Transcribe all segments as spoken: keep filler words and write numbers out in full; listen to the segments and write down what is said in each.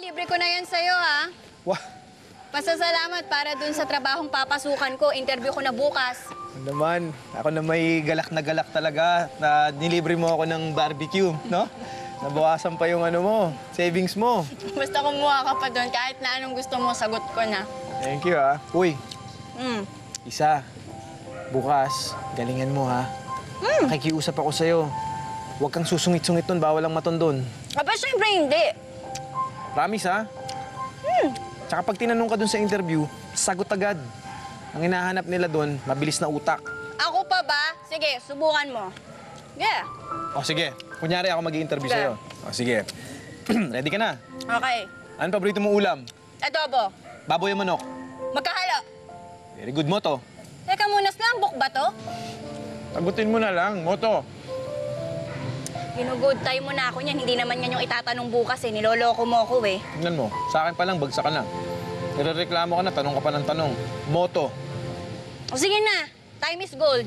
libre ko na yan sa'yo, ha? Wah! Pasasalamat para dun sa trabahong papasukan ko. Interview ko na bukas. Ano naman, ako na may galak na galak talaga na nilibre mo ako ng barbecue, no? Nabawasan pa yung ano mo, savings mo. Basta kumuha ka pa dun. Kahit na anong gusto mo, sagot ko na. Thank you, ha. Uy, Mm. Isa, bukas, galingan mo, ha? Mm. Nakikiusap ako sa'yo. Huwag kang susungit-sungit nun, bawal ang maton dun. Aba, syempre hindi. Promise, ha? Hmm. Tsaka pag tinanong ka dun sa interview, sagot agad. Ang hinahanap nila dun, mabilis na utak. Ako pa ba? Sige, subukan mo. Yeah. O, sige. Kunyari ako mag-i-interview Okay. sa'yo. O, sige. Ready ka na? Okay. Ano paborito mong ulam? Adobo. Baboy o manok? Magkahalo. Very good mo to. Teka muna, slambok ba to? Sagutin mo na lang, moto. Ginugood time mo na ako niyan. Hindi naman yan yung itatanong bukas eh. Niloloko mo ako eh. Tingnan mo, sa akin pa lang, bagsak ka na. Nirereklamo ka na, tanong ka pa ng tanong. Moto. O sige na, time is gold.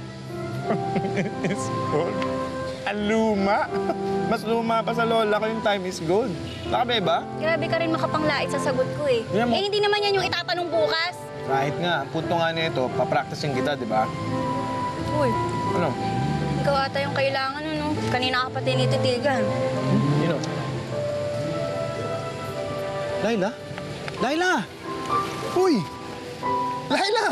Is gold? Ang luma? Mas luma pa sa lola ko yung time is gold. Nakabe ba? Grabe ka rin makapanglait sa sagot ko eh. Tingnan mo. Eh hindi naman yan yung itatanong bukas. Kahit nga, ang punto nga nito, papracticing kita, di ba? Uy, Ano? ikaw ata yung kailangan ano. Kanina ka pa tinititigan. You know? Leila? Leila! Uy! Leila!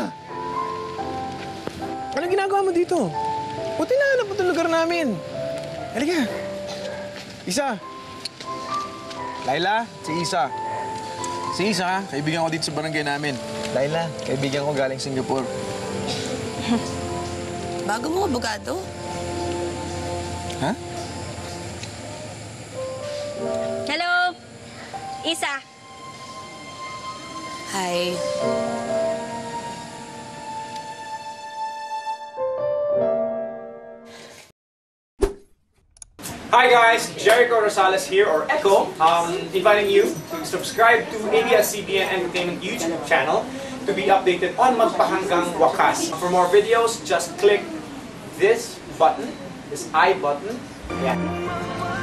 Anong ginagawa mo dito? Buti na hanap mo itong lugar namin. Halika. Isa. Leila, si Issa. Si Issa, kaibigan ko dito sa barangay namin. Leila, kaibigan ko galing Singapore. Bago mo, abogado. Ha? Hello? Isa. Hi. Hi guys, Jericho Rosales here, or Echo, um, inviting you to subscribe to A B S C B N Entertainment YouTube channel to be updated on Magpahanggang Wakas. For more videos, just click this button, this I button. Yeah.